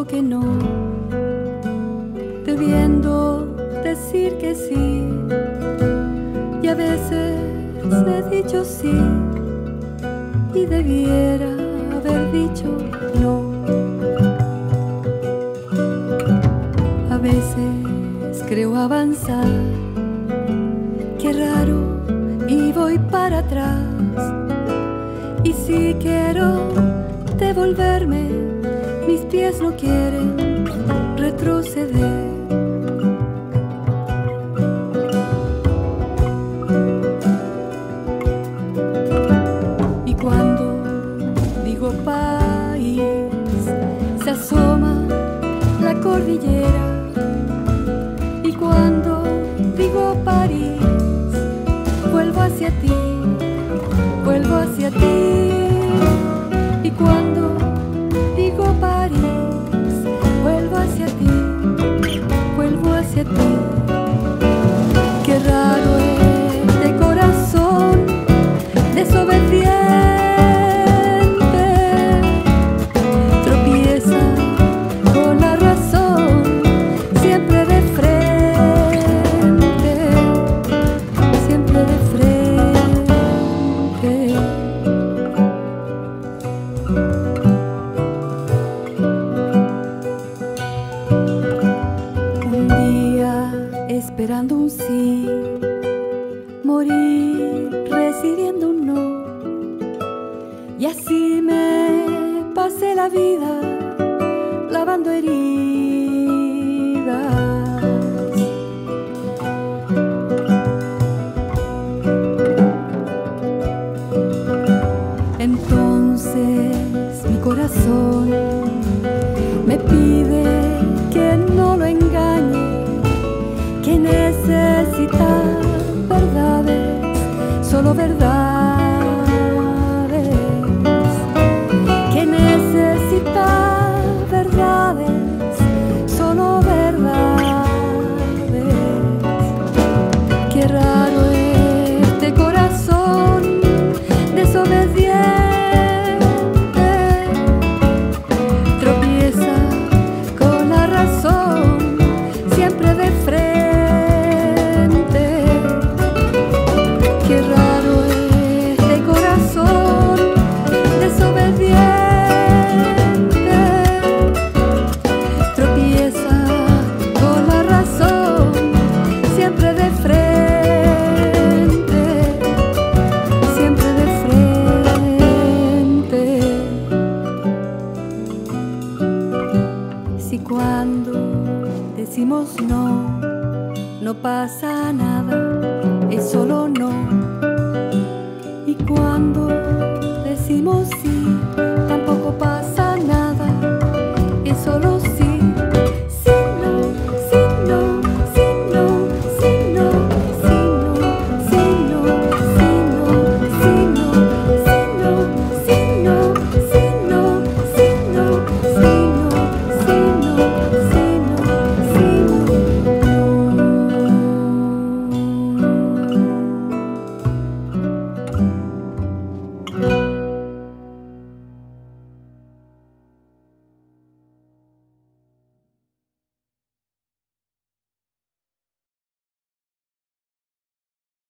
digo que no, debiendo decir que sí, y a veces he dicho sí y debiera haber dicho no. A veces creo avanzar, qué raro, y voy para atrás, y si quiero devolverme, mis pies no quieren retroceder. Y cuando digo país, se asoma la cordillera, y cuando digo París, vuelvo hacia ti, vuelvo hacia ti. Y cuando digo París, vuelvo hacia ti, vuelvo hacia ti. Qué raro este corazón desobediente, tropieza con la razón, siempre de frente, siempre de frente. Un día esperando un sí, morí recibiendo un no, y así me pasé la vida lavando heridas. Entonces mi corazón me pide que no lo engañe, que necesita verdades, solo verdades, que necesita verdades, solo verdades. Qué raro este corazón desobediente, tropieza con la razón, siempre de frente. Qué raro este corazón desobediente, tropieza con la razón, siempre de frente, siempre de frente. Si cuando decimos no, no pasa nada, es solo no. Y cuando decimos sí,